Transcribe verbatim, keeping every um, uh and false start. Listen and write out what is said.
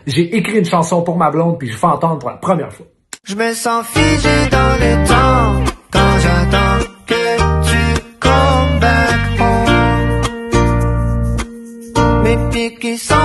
j'ai écrit une chanson pour ma blonde puis je fais entendre pour la première fois. Je me sens figé dans le temps quand j'attends que tu come back home. Mes pieds qui sont